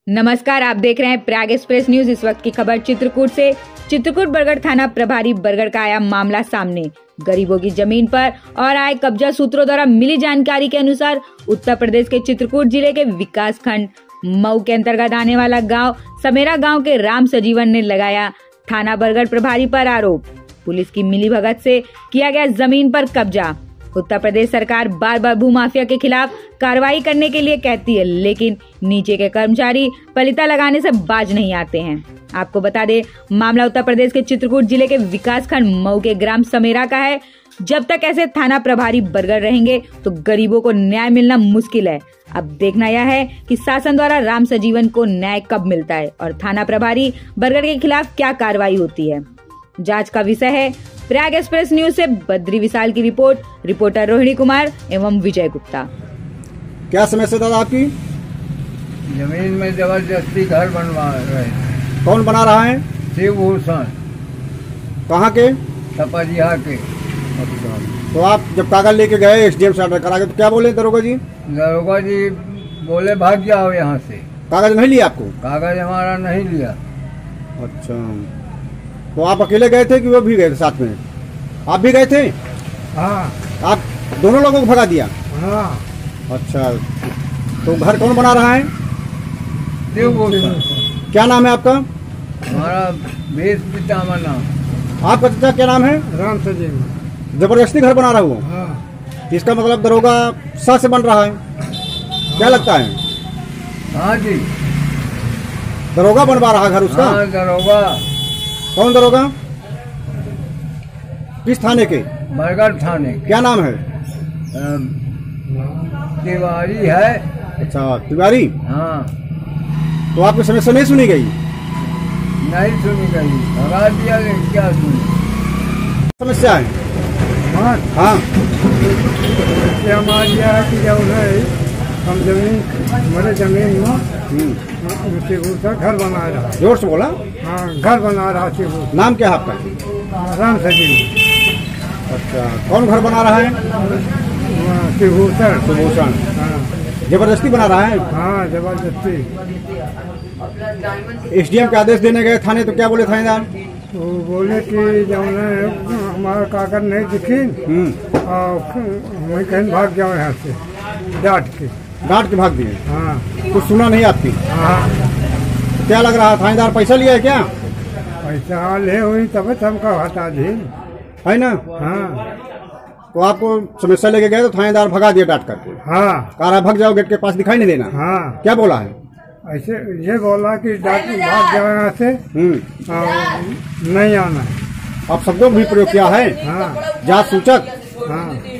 नमस्कार, आप देख रहे हैं प्रयाग एक्सप्रेस न्यूज। इस वक्त की खबर चित्रकूट से। चित्रकूट बरगढ़ थाना प्रभारी बरगढ़ का आया मामला सामने। गरीबों की जमीन पर और आय कब्जा सूत्रों द्वारा मिली जानकारी के अनुसार उत्तर प्रदेश के चित्रकूट जिले के विकास खंड मऊ के अंतर्गत आने वाला गांव समेरा गांव के राम सजीवन ने लगाया थाना बरगढ़ प्रभारी पर आरोप। पुलिस की मिलीभगत से किया गया जमीन पर कब्जा। उत्तर प्रदेश सरकार बार बार भूमाफिया के खिलाफ कार्रवाई करने के लिए कहती है, लेकिन नीचे के कर्मचारी पलिता लगाने से बाज नहीं आते हैं। आपको बता दें, मामला उत्तर प्रदेश के चित्रकूट जिले के विकास खंड मऊ के ग्राम समेरा का है। जब तक ऐसे थाना प्रभारी बरगढ़ रहेंगे तो गरीबों को न्याय मिलना मुश्किल है। अब देखना यह है कि शासन द्वारा राम सजीवन को न्याय कब मिलता है और थाना प्रभारी बरगढ़ के खिलाफ क्या कार्रवाई होती है। जांच का विषय है। प्रयाग एक्सप्रेस न्यूज से बद्री विशाल की रिपोर्ट। रिपोर्टर रोहिणी कुमार एवं विजय गुप्ता। क्या समस्या दादा आपकी? जमीन में जबरदस्ती घर बनवा रहे। कौन बना रहा है? शिवभूषण। कहाँ के? तपजिया के। अच्छा, तो आप जब कागज लेके गए एसडीएम से ऑर्डर करा के, तो क्या बोले दरोगा जी? दरोगा जी बोले भाग जाओ यहाँ से। कागज नहीं लिया आपको? कागज हमारा नहीं लिया। अच्छा, तो आप अकेले गए थे कि वो भी गए थे साथ में? आप भी गए थे? हाँ। आप दोनों लोगों को भगा दिया? हाँ। अच्छा, तो घर कौन बना रहा है? शिवभूषण। क्या नाम है आपका? हमारा भेष पिता नाम। आपका चाचा क्या नाम है? राम सजीवन। जबरदस्ती घर बना रहा है वो? हाँ। इसका मतलब दरोगा सच से बन रहा है। क्या लगता है? हाँ जी, दरोगा बनवा रहा घर उसका? हाँ दरोगा। कौन दरोगा? किस थाने के? बरगढ़ थाने। क्या नाम है? तिवारी है। अच्छा, तिवारी। हाँ। तो आपकी समस्या नहीं सुनी गई? नहीं सुनी गई, भगा दिया। क्या सुनी समस्या है? हाँ। हाँ, हमारी यह है कि जब है हम जमीन हमारे जमीन में शिवभूषण घर बना रहा। जोर से बोला। हाँ, घर बना रहा शिवभूषण। नाम क्या है आपका? राम सजीवन। अच्छा, कौन घर बना रहा है? शिवभूषण। शिवभूषण। हाँ। जबरदस्ती बना रहा है? हाँ, जबरदस्ती। एसडीएम के आदेश देने गए थाने, तो क्या बोले थानेदार? वो बोले कि जब हमारा कागज नहीं दिखी और हमें कहीं भाग जाओ यहाँ से, डांट के भाग दिए? हाँ। कुछ सुना नहीं आपकी? हाँ। क्या लग रहा है, थानेदार पैसा लिया है क्या? पैसा ले हुई तब हमको हटा दी है ना? हाँ। तो आपको समस्या लेके गए तो थानेदार भगा दिया डांट करके? हाँ। कहा भाग जाओ, गेट के पास दिखाई नहीं देना? हाँ। क्या बोला है? ऐसे ये बोला कि डांट भाग जाओ यहाँ से, नहीं आना है। आप शब्दों भी प्रयोग किया है? हाँ। जांच सूचक? हाँ।